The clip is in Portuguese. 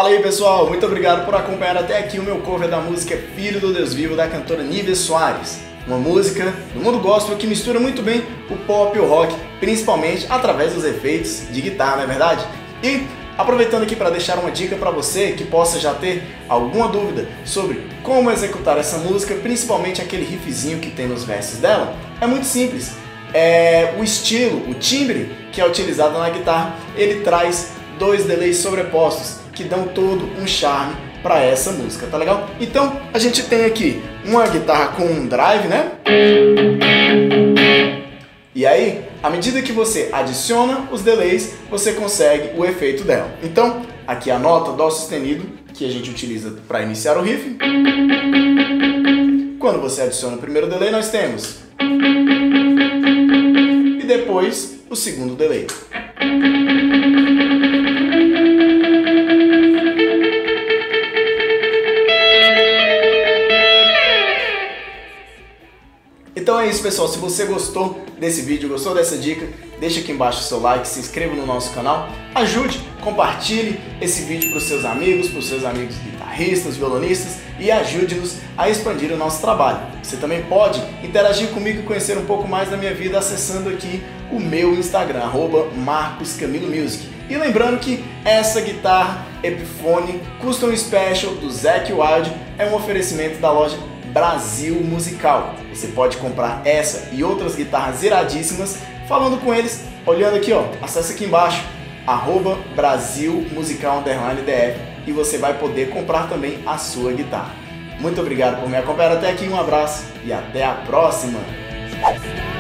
Fala aí pessoal, muito obrigado por acompanhar até aqui o meu cover da música Filho do Deus Vivo da cantora Nívia Soares. Uma música do mundo gospel que mistura muito bem o pop e o rock, principalmente através dos efeitos de guitarra, não é verdade? E aproveitando aqui para deixar uma dica para você que possa já ter alguma dúvida sobre como executar essa música, principalmente aquele riffzinho que tem nos versos dela, é muito simples. O estilo, o timbre que é utilizado na guitarra, ele traz dois delays sobrepostos que dão todo um charme para essa música, tá legal? Então a gente tem aqui uma guitarra com um drive, né? E aí, à medida que você adiciona os delays, você consegue o efeito dela. Então, aqui a nota Dó sustenido, que a gente utiliza para iniciar o riff. Quando você adiciona o primeiro delay, nós temos. E depois, o segundo delay. Então é isso pessoal, se você gostou desse vídeo, gostou dessa dica, deixa aqui embaixo o seu like, se inscreva no nosso canal, ajude, compartilhe esse vídeo para os seus amigos guitarristas, violonistas e ajude-nos a expandir o nosso trabalho. Você também pode interagir comigo e conhecer um pouco mais da minha vida acessando aqui o meu Instagram, @MarcosCamiloMusic. E lembrando que essa guitarra Epiphone Custom Special do Zakk Wylde é um oferecimento da loja Brasil Musical. Você pode comprar essa e outras guitarras iradíssimas falando com eles, olhando aqui, ó, acessa aqui embaixo, @BrasilMusical_DF e você vai poder comprar também a sua guitarra. Muito obrigado por me acompanhar até aqui, um abraço e até a próxima!